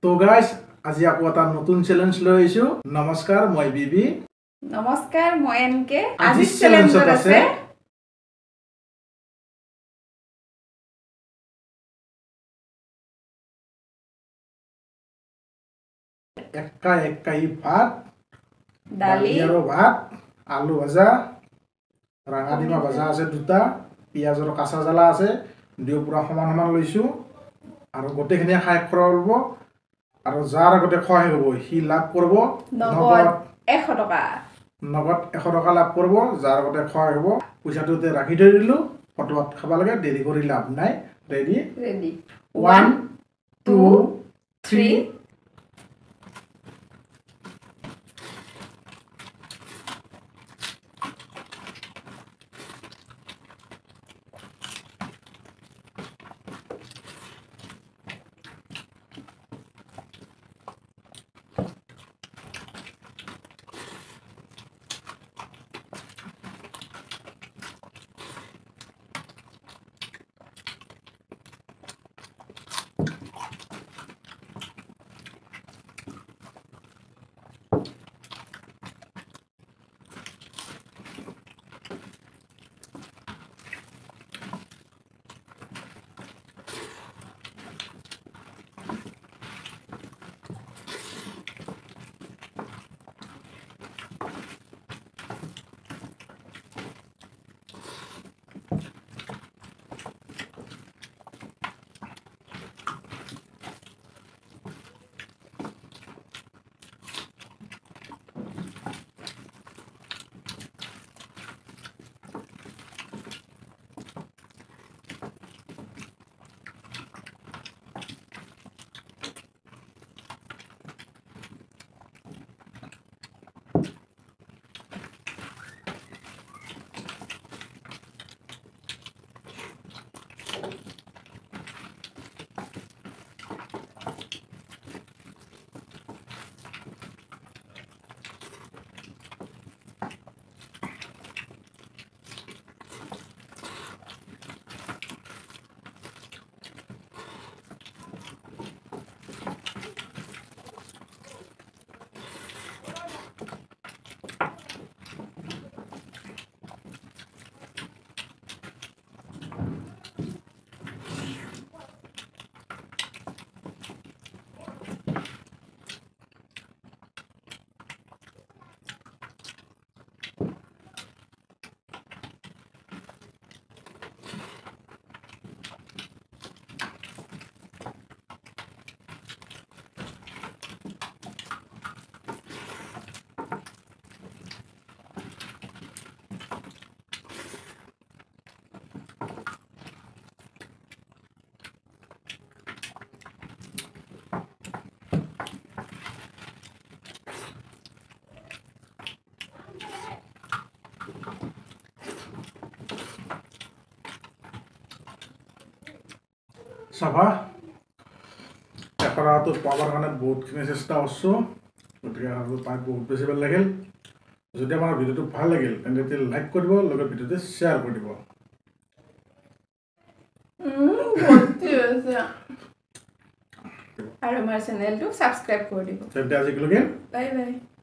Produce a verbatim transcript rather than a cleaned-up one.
তো গাইস আজি আকৌ এটা নতুন চ্যালেঞ্জ লৈ আইছো নমস্কাৰ মই বিবি নমস্কাৰ মই এনকে আজি চ্যালেঞ্জত আছে এক্কা এক্কাই ভাত দালি আৰু ভাত আলু ভাজা ৰাঙা ডিমা ভাজা আছে দুটা পিয়াজ আৰু কাঁচা জ্বালা আছে দিও পুৰা সমান সমান লৈছো আৰু গোটেইখিনি খাই খৰলব আৰু যাৰ আগতে খয় হ'ব হি লাভ কৰিব নগদ এশ টকা নগদ এশ টকা লাভ কৰিব যাৰ আগতে খয় হ'ব পইচাটোতে ৰাখি থৈ দিলো ফটোত খাব লাগে দেৰি কৰি লাভ নাই ready ready one two three সভা এখৰাটো পাৱাৰ কাৰণে বহুতখিনি চেষ্টা কৰিছো গতিকে আৰু পাই বহুত বেছি ভাল লাগিল যদি আমাৰ ভিডিঅ'টো ভাল লাগিল তেন্তে লাইক কৰিব লগত ভিডিঅ'টো শ্বেয়াৰ কৰি দিব আৰু আমাৰ চেনেলটো সাবস্ক্ৰাইব কৰি দিব তেন্তে আজিলৈকে বাই বাই